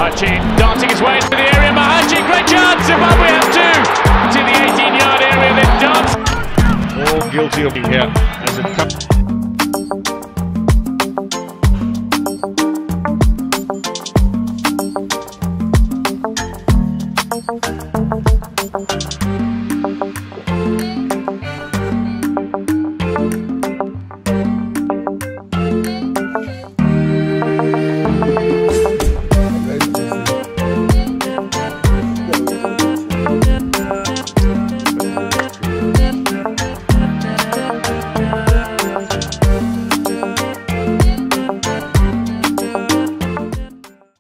Mahachi darting his way into the area. Mahachi, great chance. Zimbabwe have two to the 18-yard area. Then dance. All guilty of being here as it comes.